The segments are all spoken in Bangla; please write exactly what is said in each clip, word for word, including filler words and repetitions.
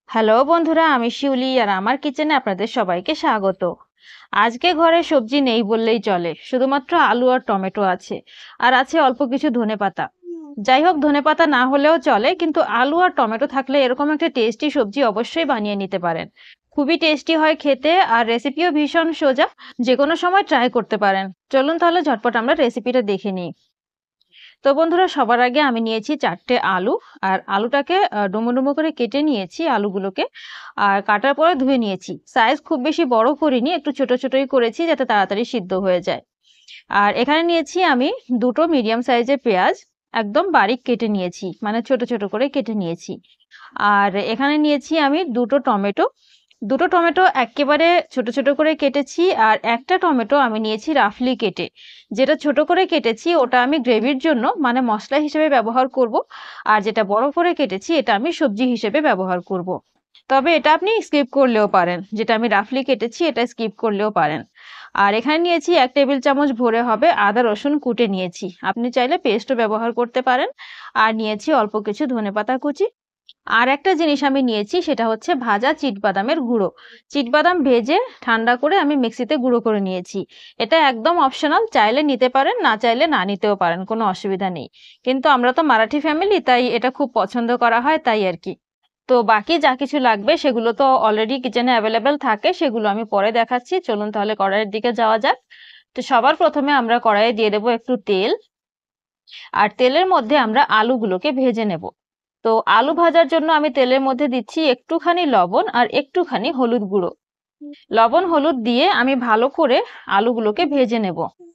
হ্যালো বন্ধুরা, আমি শিউলি আর আমার কিচেনে আপনাদের সবাইকে স্বাগত। আজকে ঘরে সবজি নেই বললেই চলে, শুধুমাত্র আলু আর টমেটো আছে, আর আছে অল্প কিছু ধনেপাতা। যাই হোক, ধনেপাতা না হলেও চলে, কিন্তু আলু আর টমেটো থাকলে এরকম একটা টেস্টি সবজি অবশ্যই বানিয়ে নিতে পারেন। খুবই টেস্টি হয় খেতে, আর রেসিপিও ভীষণ সোজা, যে কোনো সময় ট্রাই করতে পারেন। চলুন তাহলে ঝটপট আমরা রেসিপিটা দেখে নিই। তো বন্ধুরা, সবার আগে আমি নিয়েছি চারটে আলু। আর আলুটাকে আহ, ডুমো ডুমো করে কেটে নিয়েছি আলুগুলোকে। আর কাটার পরে ধুয়ে নিয়েছি। সাইজ খুব বেশি বড় করিনি, একটু ছোট ছোটই করেছি যাতে তাড়াতাড়ি সিদ্ধ হয়ে যায়। আর এখানে নিয়েছি আমি দুটো মিডিয়াম সাইজের পেঁয়াজ, একদম বারিক কেটে নিয়েছি, মানে ছোট ছোট করে কেটে নিয়েছি। আর এখানে নিয়েছি আমি দুটো টমেটো। দুটো টমেটো একেবারে ছোট ছোট করে কেটেছি, আর একটা টমেটো আমি নিয়েছি রাফলি কেটে। যেটা ছোট করে কেটেছি ওটা আমি গ্রেভির জন্য, মানে মশলা হিসেবে ব্যবহার করব। আর যেটা বড় করে কেটেছি এটা আমি সবজি হিসেবে ব্যবহার করব। তবে এটা আপনি স্কিপ করলেও পারেন, যেটা আমি রাফলি কেটেছি এটা স্কিপ করলেও পারেন। আর এখানে নিয়েছি এক টেবিল চামচ ভরে হবে আদা রসুন কুটে নিয়েছি, আপনি চাইলে পেস্টও ব্যবহার করতে পারেন। আর নিয়েছি অল্প কিছু ধনেপাতা কুচি। আর একটা জিনিস আমি নিয়েছি, সেটা হচ্ছে ভাজা চিটবাদামের গুঁড়ো। চিটবাদাম ভেজে ঠান্ডা করে আমি মিক্সিতে গুঁড়ো করে নিয়েছি। এটা একদম অপশনাল, চাইলে নিতে পারেন, না চাইলে না নিতেও পারেন, কোনো অসুবিধা নেই। কিন্তু আমরা তো মারাঠি ফ্যামিলি, তাই এটা খুব পছন্দ করা হয়, তাই আর কি। তো বাকি যা কিছু লাগবে সেগুলো তো অলরেডি কিচেনে অ্যাভেলেবেল থাকে, সেগুলো আমি পরে দেখাচ্ছি। চলুন তাহলে কড়াইয়ের দিকে যাওয়া যাক। তো সবার প্রথমে আমরা কড়াইয়ে দিয়ে দেবো একটু তেল। আর তেলের মধ্যে আমরা আলুগুলোকে ভেজে নেব। তো আলু ভাজার জন্য আমি তেলের মধ্যে দিচ্ছি একটুখানি লবণ আর একটুখানি হলুদ গুঁড়ো। লবণ হলুদ দিয়ে আমি ভালো করে আলুগুলোকে ভেজে নেব।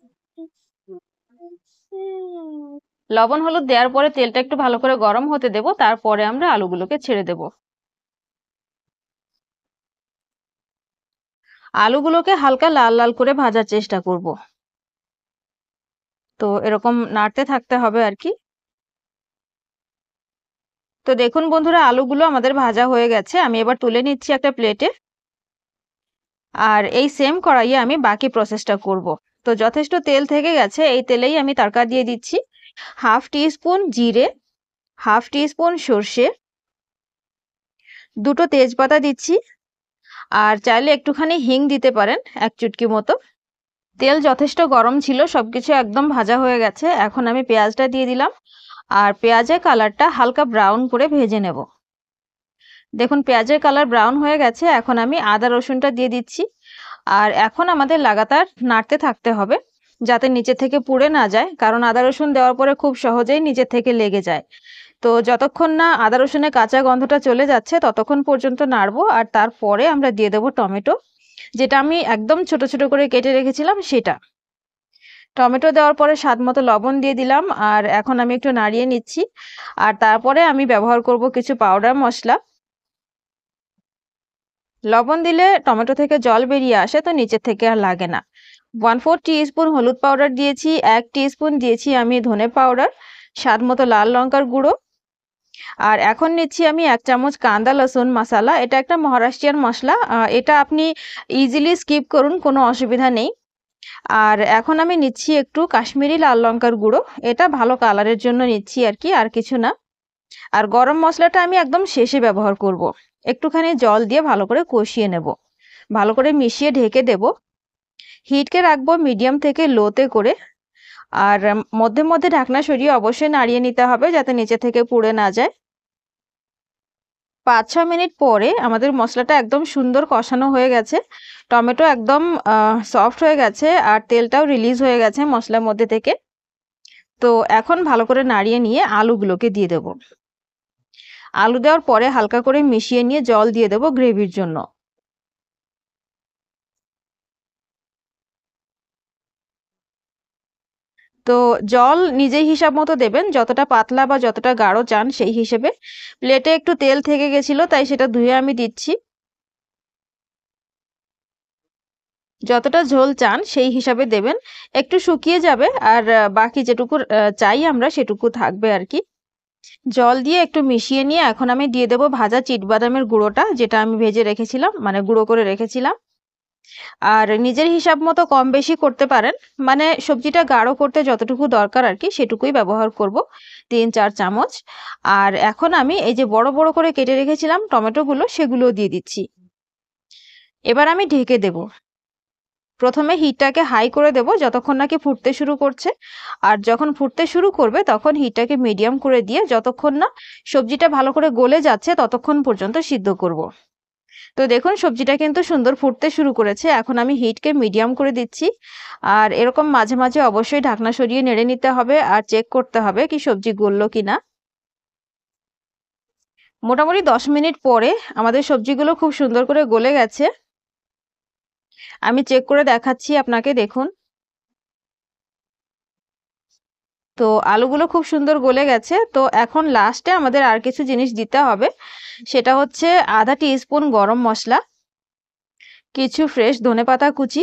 লবণ হলুদ দেওয়ার পরে তেলটা একটু ভালো করে গরম হতে দেব, তারপরে আমরা আলুগুলোকে ছেড়ে দেব। আলুগুলোকে হালকা লাল লাল করে ভাজার চেষ্টা করব। তো এরকম নাড়তে থাকতে হবে আর কি। তো দেখুন বন্ধুরা, আলুগুলো আমাদের ভাজা হয়ে গেছে, আমি এবার তুলে নিচ্ছি একটা প্লেটে। আর এই সেম কড়াইয়ে আমি বাকি প্রসেসটা করব। তো যথেষ্ট তেল থেকে গেছে, এই তেলেই আমি তড়কা দিয়ে দিচ্ছি। হাফ টি স্পুন জিরে, হাফ টি স্পুন সর্ষে, দুটো তেজপাতা দিচ্ছি। আর চাইলে একটুখানি হিং দিতে পারেন, এক চুটকি মতো। তেল যথেষ্ট গরম ছিল, সবকিছু একদম ভাজা হয়ে গেছে। এখন আমি পেঁয়াজটা দিয়ে দিলাম। আর পেঁয়াজের কালারটা হালকা ব্রাউন করে ভেজে নেব। দেখুন পেঁয়াজের কালার ব্রাউন হয়ে গেছে, এখন আমি আদা রসুনটা দিয়ে দিচ্ছি। আর এখন আমাদের লাগাতার নাড়তে থাকতে হবে, যাতে নিচে থেকে পুড়ে না যায়, কারণ আদা রসুন দেওয়ার পরে খুব সহজেই নিচে থেকে লেগে যায়। তো যতক্ষণ না আদা রসুনের কাঁচা গন্ধটা চলে যাচ্ছে ততক্ষণ পর্যন্ত নাড়বো। আর তারপরে আমরা দিয়ে দেবো টমেটো, যেটা আমি একদম ছোট ছোট করে কেটে রেখেছিলাম সেটা। টমেটো দেওয়ার পরে স্বাদ মতো লবণ দিয়ে দিলাম, আর এখন আমি একটু নাড়িয়ে নিচ্ছি। আর তারপরে আমি ব্যবহার করব কিছু পাউডার মশলা। লবণ দিলে টমেটো থেকে জল বেরিয়ে আসে, তো নিচের থেকে আর লাগে না। ওয়ান ফোর টিস্পুন হলুদ পাউডার দিয়েছি, এক টিস্পুন দিয়েছি আমি ধনে পাউডার, স্বাদ মতো লাল লঙ্কার গুঁড়ো। আর এখন নিচ্ছি আমি এক চামচ কান্দা লসুন মশলা। এটা একটা মহারাষ্ট্রিয়ান মশলা, এটা আপনি ইজিলি স্কিপ করুন, কোনো অসুবিধা নেই। আর এখন আমি নিচ্ছি একটু কাশ্মীরি লাল লঙ্কার গুঁড়ো, এটা ভালো কালারের জন্য নিচ্ছি আর কি, আর কিছু না। আর গরম মশলাটা আমি একদম শেষে ব্যবহার করব। একটুখানি জল দিয়ে ভালো করে কষিয়ে নেব, ভালো করে মিশিয়ে ঢেকে দেব। হিটকে রাখবো মিডিয়াম থেকে লোতে করে। আর মধ্যে মধ্যে ঢাকনা সরিয়ে অবশ্যই নাড়িয়ে নিতে হবে, যাতে নিচে থেকে পুড়ে না যায়। পাঁচ ছ মিনিট পরে আমাদের মশলাটা একদম সুন্দর কষানো হয়ে গেছে। টমেটো একদম সফট হয়ে গেছে, আর তেলটাও রিলিজ হয়ে গেছে মশলার মধ্যে থেকে। তো এখন ভালো করে নাড়িয়ে নিয়ে আলুগুলোকে দিয়ে দেব। আলু দেওয়ার পরে হালকা করে মিশিয়ে নিয়ে জল দিয়ে দেব গ্রেভির জন্য। তো জল নিজেই হিসাব মতো দেবেন, যতটা পাতলা বা যতটা গাঢ় চান সেই হিসেবে। প্লেটে একটু তেল থেকে গেছিল, তাই সেটা ধুয়ে আমি দিচ্ছি। যতটা ঝোল চান সেই হিসাবে দেবেন, একটু শুকিয়ে যাবে, আর বাকি যেটুকু চাই আমরা সেটুকু থাকবে আর কি। জল দিয়ে একটু মিশিয়ে নিয়ে এখন আমি দিয়ে দেবো ভাজা চিটবাদামের গুঁড়োটা, যেটা আমি ভেজে রেখেছিলাম, মানে গুঁড়ো করে রেখেছিলাম। আর নিজের হিসাব মতো কম বেশি করতে পারেন, মানে সবজিটা গাঢ় করতে যতটুকু দরকার আর কি সেটুকুই ব্যবহার করব, তিন চার চামচ। আর এখন আমি এই যে বড় বড় করে কেটে রেখেছিলাম টমেটোগুলো, সেগুলো দিয়ে দিচ্ছি। এবার আমি ঢেকে দেব। প্রথমে হিটটাকে হাই করে দেব যতক্ষণ নাকি ফুটতে শুরু করছে, আর যখন ফুটতে শুরু করবে তখন হিটটাকে মিডিয়াম করে দিয়ে যতক্ষণ না সবজিটা ভালো করে গলে যাচ্ছে ততক্ষণ পর্যন্ত সিদ্ধ করব। তো দেখুন সবজিটা কিন্তু সুন্দর ফুটতে শুরু করেছে। এখন আমি হিটকে মিডিয়াম করে দিচ্ছি, আর এরকম মাঝে মাঝে অবশ্যই ঢাকনা সরিয়ে নেড়ে নিতে হবে আর চেক করতে হবে কি সবজি গললো কিনা। মোটামুটি দশ মিনিট পরে আমাদের সবজিগুলো খুব সুন্দর করে গলে গেছে। আমি চেক করে দেখাচ্ছি আপনাকে, দেখুন। তো আলুগুলো খুব সুন্দর গলে গেছে। তো এখন লাস্টে আমাদের আর কিছু জিনিস দিতে হবে, সেটা হচ্ছে আধা টিস্পুন গরম মশলা, কিছু ফ্রেশ ধনেপাতা কুচি,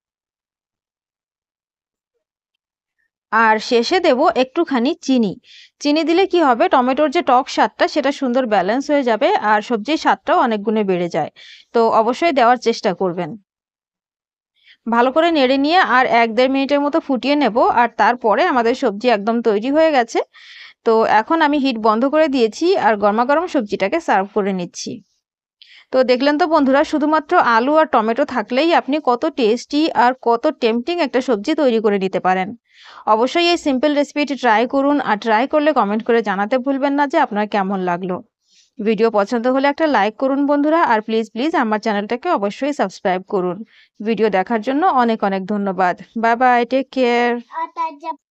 আর শেষে দেব একটুখানি চিনি। চিনি দিলে কি হবে, টমেটোর যে টক স্বাদটা সেটা সুন্দর ব্যালেন্স হয়ে যাবে আর সবজির স্বাদটাও অনেক গুণে বেড়ে যায়। তো অবশ্যই দেওয়ার চেষ্টা করবেন। ভালো করে নেড়ে নিয়ে আর এক দেড় মিনিটের মতো ফুটিয়ে নেব, আর তারপরে আমাদের সবজি একদম তৈরি হয়ে গেছে। তো এখন আমি হিট বন্ধ করে দিয়েছি আর গরমাগরম সবজিটাকে সার্ভ করে নিচ্ছি। তো দেখলেন তো বন্ধুরা, শুধুমাত্র আলু আর টমেটো থাকলেই আপনি কত টেস্টি আর কত টেম্পটিং একটা সবজি তৈরি করে নিতে পারেন। অবশ্যই এই সিম্পল রেসিপিটি ট্রাই করুন, আর ট্রাই করলে কমেন্ট করে জানাতে ভুলবেন না যে আপনার কেমন লাগলো। ভিডিও পছন্দ হলে একটা লাইক করুন বন্ধুরা, আর প্লিজ প্লিজ আমার চ্যানেলটাকে অবশ্যই সাবস্ক্রাইব করুন। ভিডিও দেখার জন্য অনেক অনেক ধন্যবাদ। Bye bye, take care.